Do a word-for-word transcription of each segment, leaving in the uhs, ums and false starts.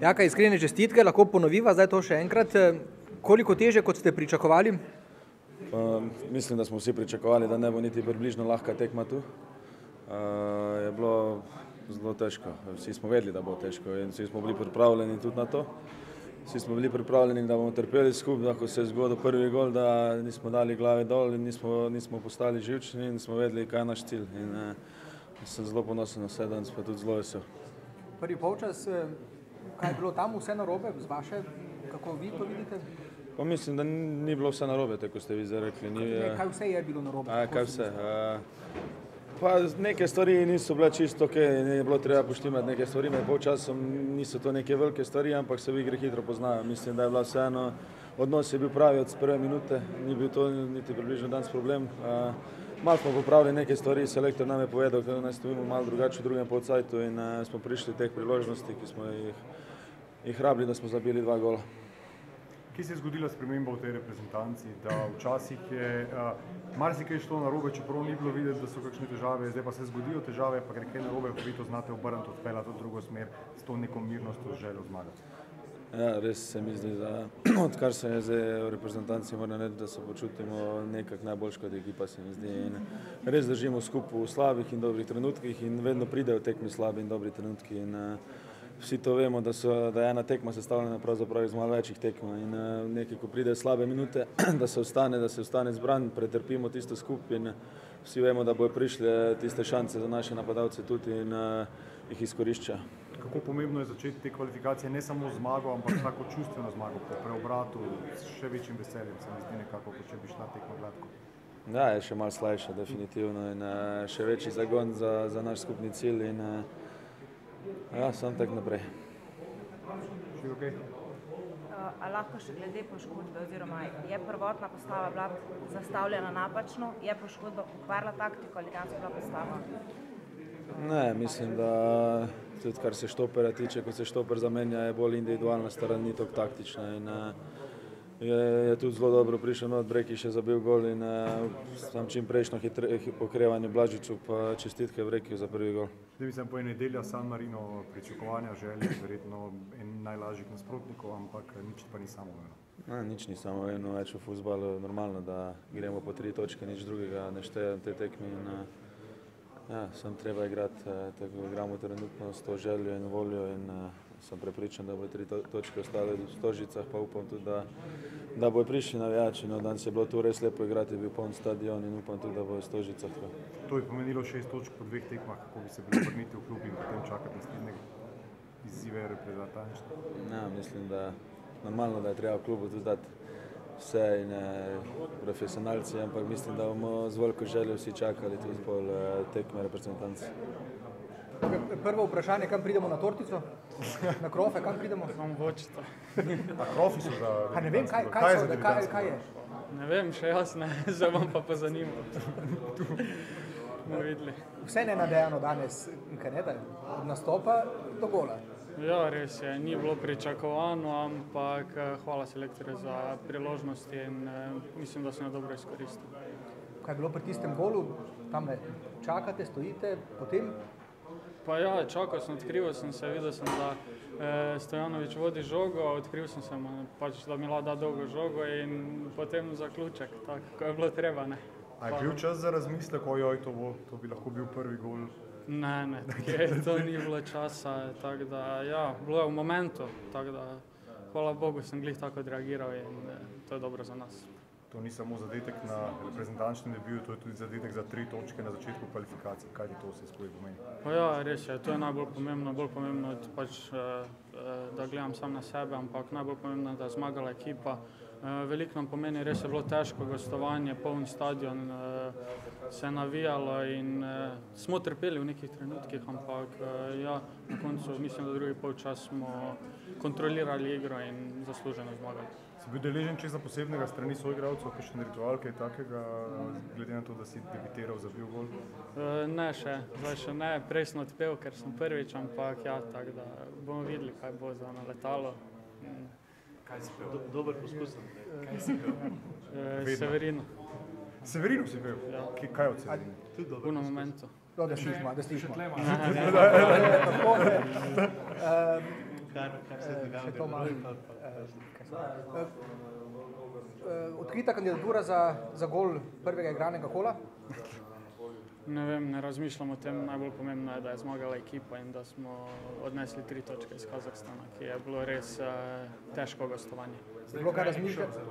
Jaka, iskrene čestitke, lahko ponoviva zdaj to še enkrat. Koliko teže, kot ste pričakovali? Pa, mislim, da smo vsi pričakovali, da ne bo niti približno lahka tekma tu. Uh, je bilo zelo težko. Vsi smo vedeli, da bo težko in vsi smo bili pripravljeni tudi na to. Vsi smo bili pripravljeni, da bomo trpeli skupaj, da ko se je zgodil prvi gol, da nismo dali glave dol in nismo, nismo postali živčni in smo vedeli, kaj je naš cilj. In, uh, sem zelo ponosen na vse danes, pa tudi zelo vesel. Prvi polčas, kaj je bilo tam vse narobe z vaše, kako vi to vidite? Pa mislim, da ni bilo vse narobe, tako ste vi zdaj rekli. Ni, ne, kaj vse je bilo narobe? A, kaj vse? A, pa neke stvari niso bile čisto ok, ne je bilo treba poštimati neke stvari, med polčasom niso to neke velike stvari, ampak se v igri hitro poznajo. Mislim, da je bila vseeno, odnos je bil pravi od prve minute, ni bil to niti približno danes problem. A, malo smo popravili neke stvari, selektor nam je povedal, da naj stojimo malo drugače v drugem polcajtu in a, smo prišli teh priložnosti, ki smo jih, jih rabili, da smo zabili dva gola. Kje se je zgodila sprememba v tej reprezentanci, da včasih je uh, marsikaj šlo narobe, čeprav ni bilo videti, da so kakšne težave, zdaj pa se zgodijo težave, pa gre kaj narobe, pa vi to znate obrniti, odpeljati v drugo smer, s to neko mirnostjo željo zmagati. Ja, res se mi zdi, da odkar se je zdaj v reprezentanci, moram reči, da se počutimo nekako najboljš kot ekipa, se mi zdi. In res držimo skupaj v slabih in dobrih trenutkih in vedno pridejo tekmi slabi in dobri trenutki. In, uh, vsi to vemo, da, so, da je ena tekma sestavljena pravzaprav iz malo večjih tekma in uh, nekaj, ko pride slabe minute, da se ostane, da se ostane zbran, pretrpimo tisto skupaj in vsi vemo, da bojo prišle tiste šanse za naše napadalce tudi in uh, jih izkorišča. Kako pomembno je začeti te kvalifikacije, ne samo zmago, ampak tako čustveno zmago, po preobratu, s še večjim veseljem, se mi zdi nekako, kot če bi šla tekma gladko. Da, je še malo slajša, definitivno in uh, še večji zagon za, za naš skupni cilj in uh, ja, samo tako naprej. Okay. A lahko še glede poškodbe, oziroma je prvotna postava bila zastavljena napačno, je poškodba pokvarila taktiko ali dejansko bila postava? Ne, mislim, da tudi kar se štopera tiče, ko se štoper zamenja, je bolj individualna stran, ni toliko taktična in je, je tudi zelo dobro prišel not, Breki še zabil gol in sam čim prejšnjo okrevanje Blažiču, pa čestitke Brekiju za prvi gol. Zdaj bi sem po nedelja San Marino pričakovanja, želje, verjetno en najlažjih nasprotnikov, ampak nič pa ni samoumevno. Ne, nič ni samoumevno, več v fuzbalu normalno, da gremo po tri točke, nič drugega ne štejem te tekmi in ja, sem treba igrati, tako igramo trenutno s to željo in voljo in sem prepričan, da bo tri to točke ostale v Stožicah, pa upam tudi, da, da bojo prišli navijači. No, danes je bilo tu res lepo igrati, je bil poln stadion in upam tudi, da bojo v Stožicah. To je pomenilo šest točk po dveh tekmah, kako bi se bilo vrniti v klub in potem čakati naslednjega izzive reprezentančne. Ja, mislim, da normalno, da je treba v klubu tudi dati vse in profesionalci, ampak mislim, da bomo z veliko željo vsi čakali tudi pol tekme reprezentanci. Prvo vprašanje, kam pridemo na tortico? Na krofe, kam pridemo? Imam vočito. A krofi so za... A ne vem, kaj, kaj, so, kaj, kaj je? Ne vem, še jaz ne, zdaj bom pa pozanimal. Bomo videli. Vse nenadejano danes, kaj ne da, od nastopa do gola. Ja, res je, ni bilo pričakovano, ampak hvala selektorju za priložnosti in mislim, da sem jo dobro izkoristil. Kaj je bilo pri tistem golu? Tam ne čakate, stojite, potem? Pa ja, čakal sem, odkril sem se, videl sem, da eh, Stojanović vodi žogo, odkril sem se, pač, da mi lahko da dolgo žogo in potem zaključek, tako, ko je bilo treba, ne. A je bil čas za razmislek, ojoj, to, bo, to bi lahko bil prvi gol? Ne, ne, je, to ni bilo časa, tako da, ja, bilo je v momentu, tako da, hvala Bogu, sem glih tako odreagiral in eh, to je dobro za nas. To ni samo zadetek na reprezentančnem debiju, to je tudi zadetek za tri točke na začetku kvalifikacij. Kaj ti to vse skupaj pomeni? Pa ja, res je, to je najbolj pomembno, bolj pomembno je pač, da gledam sam na sebe, ampak najbolj pomembno je, da je zmagala ekipa. Veliko nam pomeni, res je bilo težko gostovanje, poln stadion, se je navijalo in smo trpeli v nekih trenutkih, ampak ja, na koncu mislim, da drugi polčas smo kontrolirali igro in zasluženo zmagali. Si bil deležen česa posebnega strani soigralcev, kakšen ritual, kaj takega, glede na to, da si debitiral, zabil gol? Ne še, zdaj še ne, prej sem odpel, ker sem prvič, ampak ja, tako da bomo videli, kaj bo za naletalo. Kaj si pel? Dober poskus. Kaj si pel? Severino. Severino si pel? Ja. Kaj od Severino? Uno momento. Da slišimo, da slišimo. kar, kar se Eh, dogaja še v to malo, Evropi, pa- pa- eh, kaj se- eh, eh, Odkrita kandidatura za, za gol prvega igranega kola. Ne vem, ne razmišljam o tem, najbolj pomembno je, da je zmagala ekipa in da smo odnesli tri točke iz Kazahstana, ki je bilo res uh, težko gostovanje. Je bilo kaj razmišljati?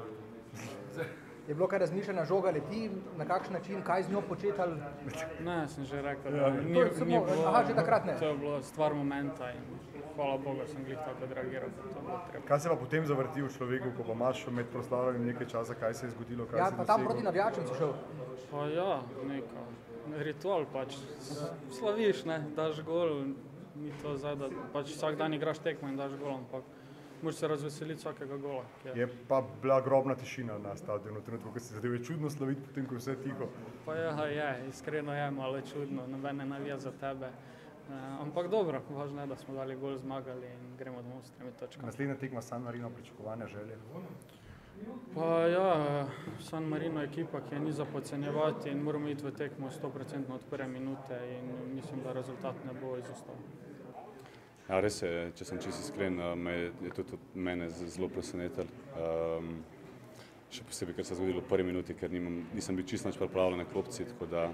Je bilo kaj razmišljanja, žoga leti, na kakšen način, kaj z njo početi ali... Ne, sem že rekel, da ni, to je samo- ni bilo, aha, že takrat ne. to je bilo stvar momenta in hvala Bogu sem glih tako odreagiral, kot to je bilo treba. Kaj se pa potem zavrti v človeku, ko pa imaš med proslavami nekaj časa, kaj se je zgodilo, kaj Ja, si pa tam dosegel? proti navijačem si šel. Pa ja, neka ritual pač, slaviš, ne, daš gol, ni to zdaj, da pač vsak dan igraš tekmo in daš gol, ampak moraš se razveseliti vsakega gola. ki je. Je pa bila grobna tišina na stadionu, v trenutku, ko se zadev je čudno slaviti, potem ko je vse tiho. Pa ja, je, iskreno je malo čudno, noben ne navija za tebe. Uh, ampak dobro, važno je, da smo dali gol, zmagali in gremo domov s tremi točkami. Naslednja tekma San Marino, pričakovanja, želje. Pa ja, San Marino je ekipa, ki je ni za podcenjevati in moramo iti v tekmo sto procentno od prve minute in mislim, da rezultat ne bo izostal. Ja, res je, če sem čisto iskren, me je tudi mene zelo presenetil. Um, še posebej, ker se je zgodilo v prvi minuti, ker nimam, nisem bil čisto nič pripravljen na klopci, tako da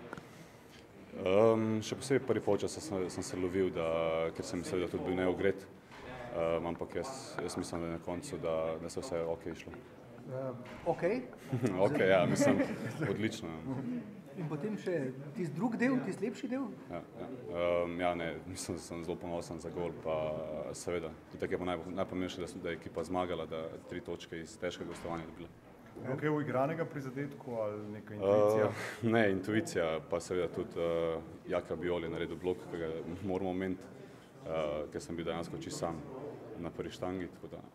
um, še posebej prvi polčas sem, sem se lovil, da, ker sem mislil, da tudi bil neogret, um, ampak jaz, jaz mislim, da je na koncu, da, da se vse ok išlo. Uh, ok. Ok, ja, mislim, odlično. In potem še tisti drug del, tisti lepši del. Ja, ja. Um, ja, ne, mislim, da sem zelo ponosen za gol, pa seveda, tudi tako je pa naj, najpomembnejše, da, da je ekipa zmagala, da tri točke iz težkega gostovanja dobila. Je kaj v igranega pri zadetku ali neka intuicija? Uh, ne, intuicija, pa seveda tudi uh, Jaka Biol je naredil blok, ki ga moramo omeniti, uh, ker sem bil dejansko čisto sam na prvi štangi, tako da.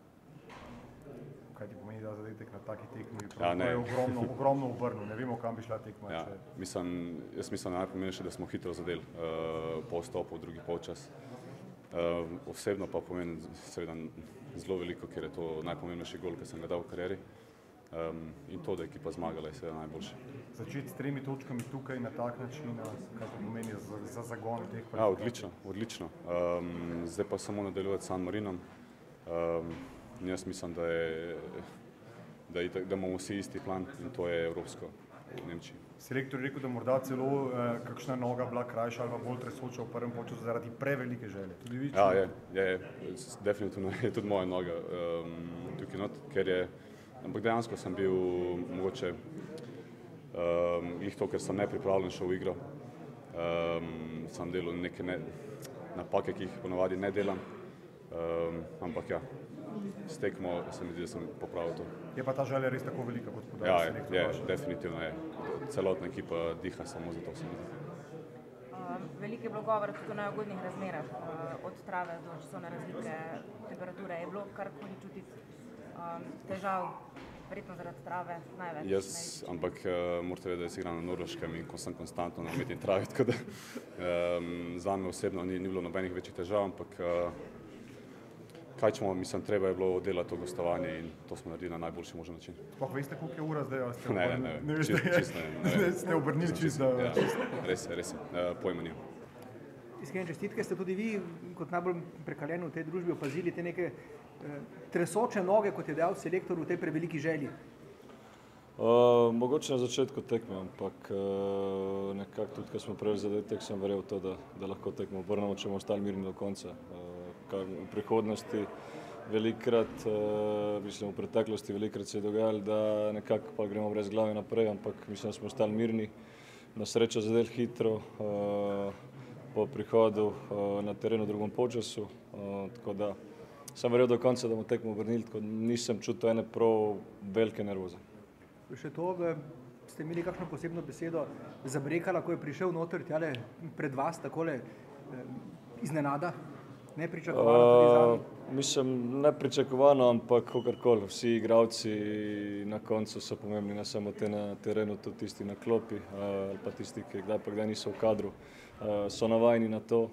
Kaj ti pomeni, da zadetek na taki tekmi? Ja, To je ogromno, ogromno obrnil, ne vemo, kam bi šla tekma. Ja, če- mislim, jaz mislim, da najpomembnejše, da smo hitro zadeli uh, po vstopu v drugi polčas. Uh, osebno pa pomeni seveda zelo veliko, ker je to najpomembnejši gol, ki sem ga dal v karieri. Um, in to, da je ekipa zmagala, je seveda najboljše. Začeti s tremi točkami tukaj na tak način, a kaj to pomeni za, za zagon teh Ja, odlično, odlično. Um, zdaj pa samo nadaljujeti s San Marinom. Um, jaz mislim, da, je, da, je, da imamo vsi isti plan in to je evropsko v Nemčiji. Selektor je rekel, da morda celo eh, kakšna noga bila krajša ali pa bolj tresoča v prvem polčasu zaradi prevelike želje. Tudi vi, Ja, je, je, je, definitivno je tudi moja noga um, tukaj not, ker je, ampak dejansko sem bil mogoče um, jih to, ker sem nepripravljen šel v igro. Um, sem delal neke ne, napake, ki jih ponovadi ne delam, um, ampak ja, s tekmo se mi zdi, da sem popravil to. Je pa ta želja res tako velika, kot Ja, podaja je, selektor? je, vaš? definitivno je. Celotna ekipa diha samo za to, se mi zdi. Uh, veliko je bilo govora tudi o neugodnih razmerah, uh, od trave do časovne razlike temperature. Je bilo karkoli čutiti um, težav, verjetno zaradi trave največ? Jaz, ampak uh, morate vedeti, da jaz igram na Norveškem in ko sem konstantno na umetni travi, tako da um, za me osebno ni, ni bilo nobenih večjih težav, ampak uh, kaj ćemo, mislim, treba je bilo delati to gostovanje in to smo naredili na najboljši možen način. Sploh veste, koliko je ura zdaj? Ali ste Ne, ne, obrnili- ne, veste, čist- čist ne, ne. Zdaj ste obrnili čisto. Ja, res, res je, uh, pojma nimam. Iskrene čestitke, ste tudi vi kot najbolj prekaljeni v tej družbi opazili te neke eh, tresoče noge, kot je dejal selektor v tej preveliki želji. Uh, mogoče na začetku tekme, ampak uh, nekako tudi, ko smo prejeli zadetek, sem verjel v to, da, da lahko tekmo obrnemo, če bomo ostali mirni do konca. Uh, kar v prihodnosti velikrat, uh, mislim v preteklosti velikrat se je dogajalo, da nekako pa gremo brez glave naprej, ampak mislim, da smo ostali mirni, na srečo zadeli hitro, uh, po prihodu uh, na terenu v drugom polčasu, uh, tako da sem verjel do konca, da bomo tekmo obrnili, tako da nisem čutil ene prav velike nervoze. Še to, eh, ste imeli kakšno posebno besedo za Brekala, ko je prišel noter tjale pred vas, takole eh, iznenada, nepričakovano tudi za Uh, mislim, nepričakovano, ampak kakorkoli. Vsi igralci na koncu so pomembni, ne samo te na terenu, tudi tisti na klopi, uh, ali pa tisti, ki kdaj pa kdaj niso v kadru, uh, so navajeni na to.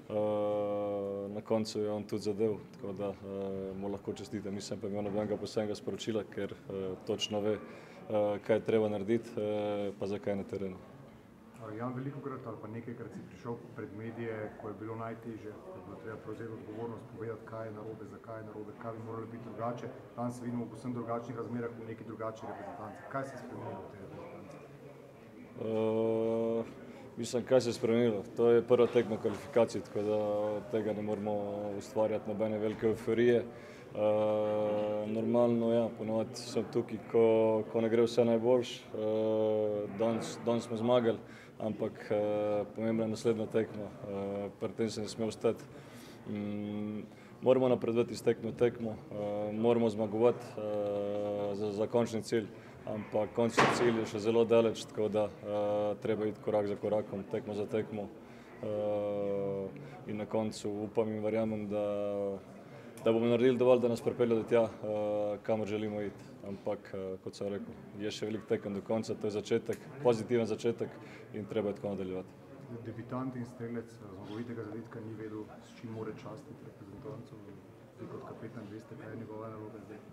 Uh, na koncu je on tudi zadev, tako da uh, mu lahko čestitam. Nisem pa imel nobenega posebnega sporočila, ker uh, točno ve, uh, kaj je treba narediti, uh, pa zakaj na terenu. Jan, velikokrat ali pa nekajkrat si prišel pred medije, ko je bilo najtežje, ko je bilo treba prevzeti odgovornost, povedati, kaj je narobe, zakaj je narobe, kaj bi moralo biti drugače. Danes se vidimo v povsem drugačnih razmerah v neki drugačni reprezentanci. Kaj se je spremenilo v tej reprezentanci? Uh, mislim, kaj se je spremenilo. To je prva tekma kvalifikacij, tako da tega ne moramo ustvarjati nobene velike euforije. Uh, normalno, ja, ponovadi sem tukaj, ko, ko ne gre vse najboljš. Uh, danes, danes smo zmagali, ampak uh, pomembna je naslednja tekma. Uh, pred tem se ne sme ostati. Um, moramo napredovati iz tekme v tekmo, uh, moramo zmagovati uh, za, za končni cilj, ampak končni cilj je še zelo daleč, tako da uh, treba iti korak za korakom, tekmo za tekmo. Uh, in na koncu upam in verjamem, da da bomo naredili dovolj, da nas pripelje do tja, uh, kamor želimo iti. Ampak, uh, kot sem rekel, je še veliko tekem do konca, to je začetek, pozitiven začetek in treba je tako nadaljevati. Debitant in strelec zmagovitega zadetka ni vedel, s čim mora častiti reprezentanco. Vi kot kapetan veste, kaj je njegova naloga zdaj?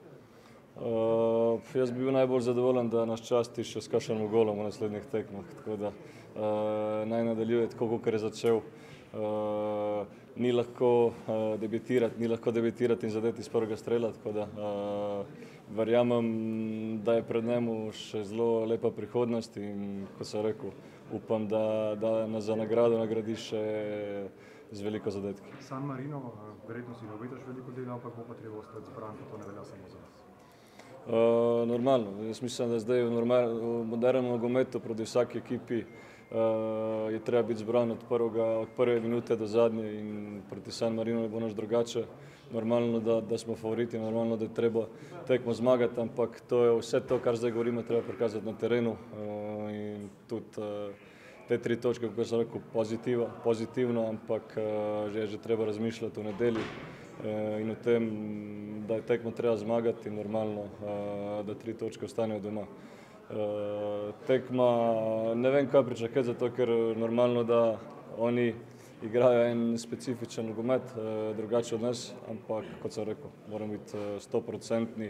Uh, jaz bi bil najbolj zadovoljen, da nas časti še s kakšnim golom v naslednjih tekmah, tako da uh, naj nadaljuje tako, kot je začel. Uh, ni lahko uh, debitirati, ni lahko debitirati in zadeti iz prvega strela, tako da uh, verjamem, da je pred njemu še zelo lepa prihodnost in, kot sem rekel, upam, da, da nas za nagrado nagradi še z veliko zadetki. San Marino, verjetno si ne obetaš veliko dela, ampak bo pa treba ostati zbran, to ne velja samo za vas. Uh, normalno, jaz mislim, da zdaj v, normal, v modernem nogometu proti vsaki ekipi Uh, je treba biti zbran od, prvega, od prve minute do zadnje in proti San Marinu ne bo nič drugače. Normalno, da, da smo favoriti, normalno, da je treba tekmo zmagati, ampak to je vse to, kar zdaj govorimo, treba prikazati na terenu uh, in tudi uh, te tri točke, kot sem rekel, pozitiva, pozitivno, ampak uh, že je že treba razmišljati o nedelji uh, in o tem, da je tekmo treba zmagati in normalno, uh, da tri točke ostanejo doma. Uh, tekma, ne vem kaj pričakati, zato ker normalno, da oni igrajo en specifičen nogomet, uh, drugače od nas, ampak kot sem rekel, moramo biti sto procentni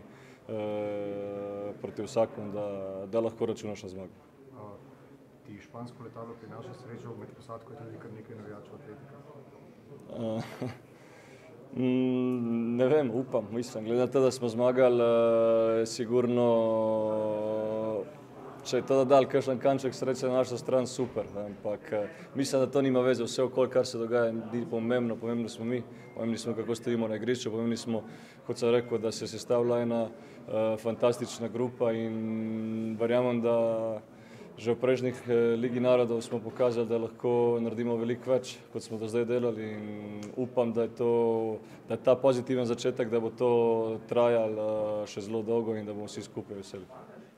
uh, proti vsakom, da, da lahko računaš na zmago. Uh, ti špansko letalo prinaša srečo, med posadko je tudi kar nekaj navijačev Atletika? Uh, Ne vem, upam, mislim, glede na to, da smo zmagali, uh, sigurno, če je to dal kakšen kanček sreče na našo stran, super, ampak uh, mislim, da to nima veze, vse okoli, kar se dogaja, ni pomembno, pomembni smo mi, pomembni smo, kako stojimo na igrišču, pomembni smo, kot sem rekel, da se sestavlja ena uh, fantastična grupa in verjamem, da že v prejšnjih Ligi narodov smo pokazali, da lahko naredimo veliko več, kot smo do zdaj delali in upam, da je, to, da je ta pozitiven začetek, da bo to trajalo še zelo dolgo in da bomo vsi skupaj veseli.